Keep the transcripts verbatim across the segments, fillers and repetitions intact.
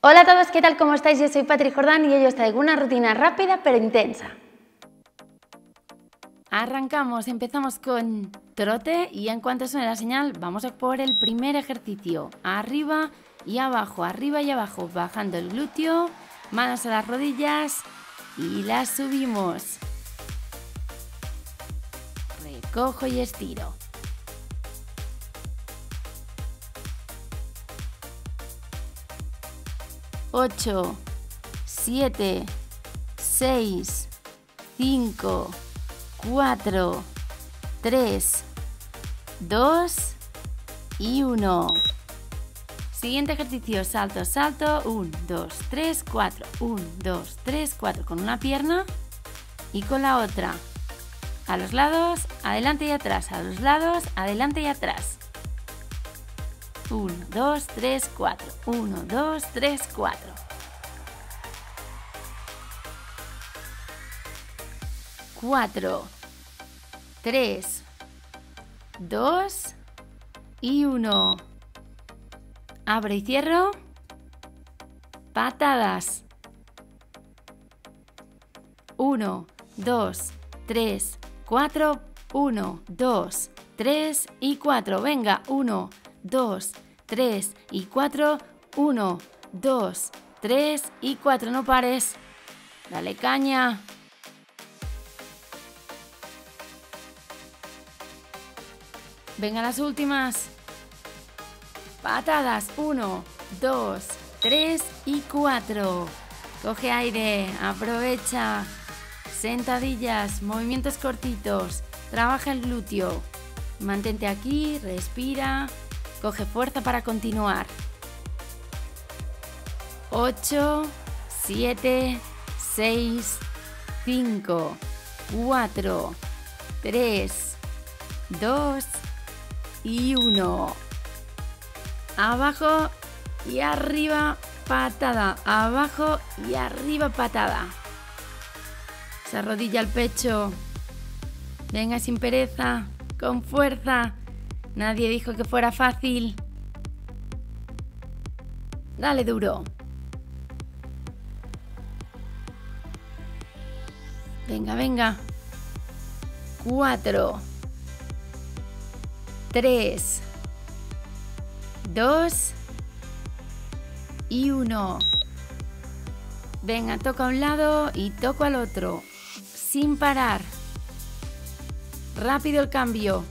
Hola a todos, ¿qué tal? ¿Cómo estáis? Yo soy Patri Jordán y hoy os traigo una rutina rápida pero intensa. Arrancamos, empezamos con trote y en cuanto suene la señal vamos a por el primer ejercicio. Arriba y abajo, arriba y abajo, bajando el glúteo, manos a las rodillas y las subimos. Recojo y estiro. ocho, siete, seis, cinco, cuatro, tres, dos y uno. Siguiente ejercicio, salto, salto, uno, dos, tres, cuatro, uno, dos, tres, cuatro, con una pierna y con la otra. A los lados, adelante y atrás, a los lados, adelante y atrás. uno, dos, tres, cuatro. uno, dos, tres, cuatro. cuatro, tres, dos y uno. Abro y cierro. Patadas. uno, dos, tres, cuatro. uno, dos, tres y cuatro. Venga, uno, dos, tres y cuatro. uno, dos, tres y cuatro. No pares. Dale caña. Venga las últimas. Patadas. uno, dos, tres y cuatro. Coge aire. Aprovecha. Sentadillas. Movimientos cortitos. Trabaja el glúteo. Mantente aquí. Respira. Coge fuerza para continuar. ocho, siete, seis, cinco, cuatro, tres, dos y uno. Abajo y arriba, patada. Abajo y arriba, patada. Esa rodilla al pecho. Venga sin pereza, con fuerza. Nadie dijo que fuera fácil. Dale duro. Venga, venga. Cuatro. Tres. Dos. Y uno. Venga, toca a un lado y toco al otro. Sin parar. Rápido el cambio.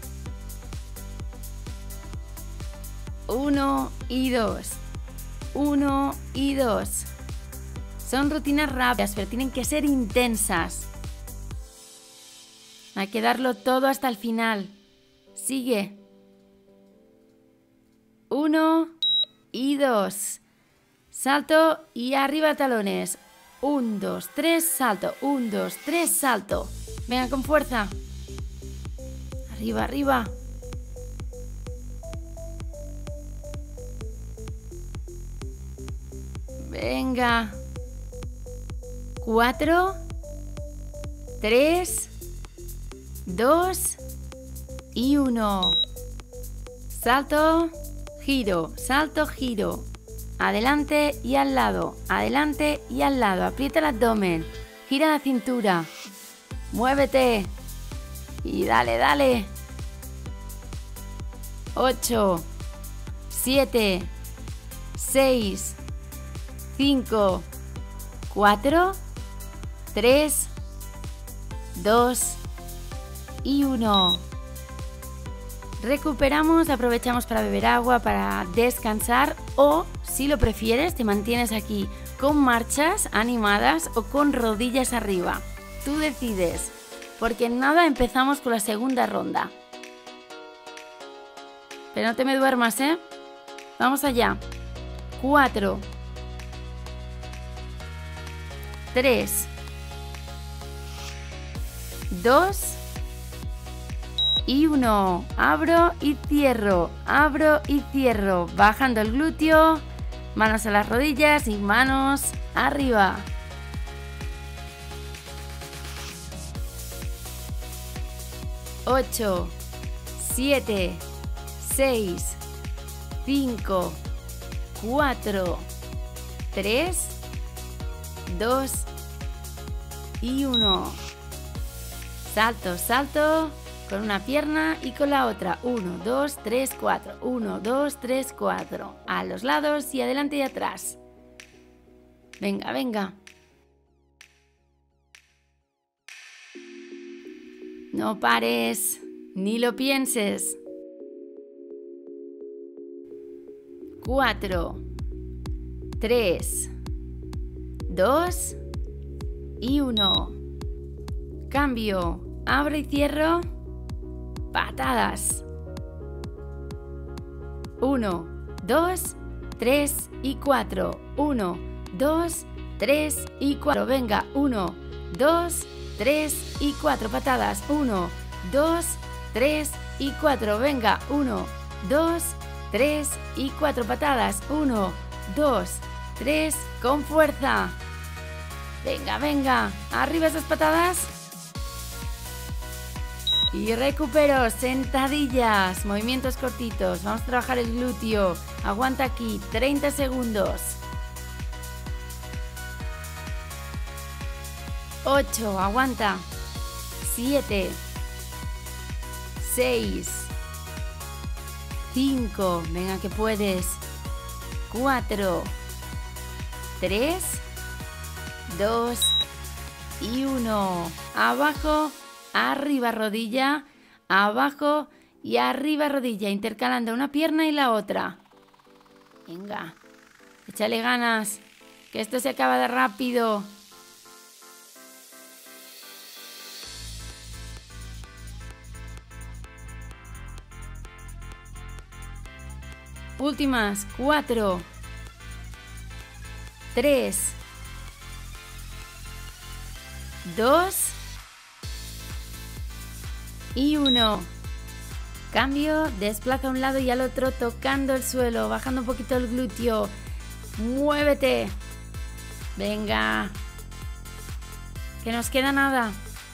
Uno y dos. Uno y dos. Son rutinas rápidas, pero tienen que ser intensas. Hay que darlo todo hasta el final. Sigue. Uno y dos. Salto y arriba talones. Un, dos, tres, salto. Un, dos, tres, salto. Venga con fuerza. Arriba, arriba. Venga. Cuatro. Tres. Dos. Y uno. Salto. Giro. Salto, giro. Adelante y al lado. Adelante y al lado. Aprieta el abdomen. Gira la cintura. Muévete. Y dale, dale. Ocho. Siete. Seis. cinco, cuatro, tres, dos y uno. Recuperamos, aprovechamos para beber agua, para descansar o, si lo prefieres, te mantienes aquí con marchas animadas o con rodillas arriba. Tú decides, porque en nada empezamos con la segunda ronda. Pero no te me duermas, ¿eh? Vamos allá. Cuatro. Tres, dos y uno. Abro y cierro, abro y cierro, bajando el glúteo, manos a las rodillas y manos arriba. Ocho, siete, seis, cinco, cuatro, tres, dos y uno. Salto, salto con una pierna y con la otra. uno, dos, tres, cuatro. uno, dos, tres, cuatro. A los lados y adelante y atrás. Venga, venga. No pares, ni lo pienses. cuatro, tres, dos y uno. Cambio, abro y cierro. Patadas. uno, dos, tres y cuatro. uno, dos, tres y cuatro. Venga, uno, dos, tres y cuatro. Patadas. uno, dos, tres y cuatro. Venga, uno, dos, tres y cuatro. Patadas. uno, dos, tres. Con fuerza. Venga, venga. Arriba esas patadas. Y recupero, sentadillas, movimientos cortitos, vamos a trabajar el glúteo, aguanta aquí, treinta segundos. ocho, aguanta. siete, seis, cinco, venga que puedes. cuatro, tres, dos y uno. Abajo. Arriba rodilla, abajo y arriba rodilla, intercalando una pierna y la otra. Venga, échale ganas, que esto se acaba de rápido. Últimas, cuatro, tres, dos y uno. Cambio, desplaza a un lado y al otro tocando el suelo, bajando un poquito el glúteo. Muévete. Venga. Que nos queda nada.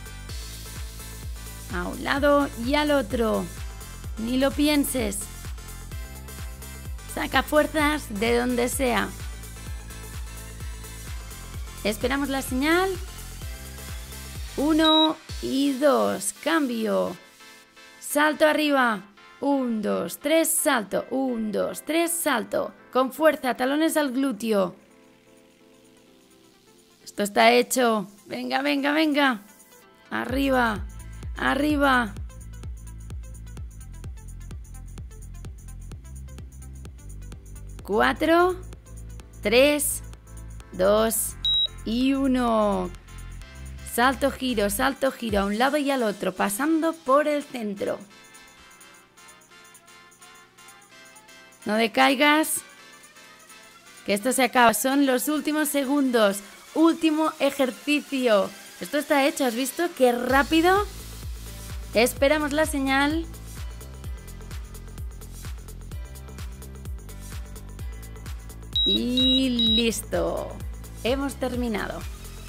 A un lado y al otro. Ni lo pienses. Saca fuerzas de donde sea. Esperamos la señal. Uno y dos. Cambio. Salto arriba. Un, dos, tres, salto. Un, dos, tres, salto. Con fuerza, talones al glúteo. Esto está hecho. Venga, venga, venga. Arriba, arriba. Cuatro, tres, dos y uno. Salto, giro, salto, giro, a un lado y al otro, pasando por el centro. No decaigas, que esto se acaba. Son los últimos segundos, último ejercicio. Esto está hecho, ¿has visto qué rápido? Esperamos la señal. Y listo, hemos terminado.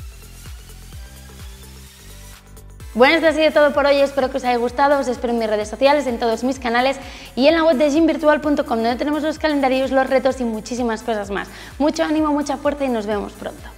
Bueno, esto ha sido todo por hoy, espero que os haya gustado, os espero en mis redes sociales, en todos mis canales y en la web de gym virtual punto com, donde tenemos los calendarios, los retos y muchísimas cosas más. Mucho ánimo, mucha fuerza y nos vemos pronto.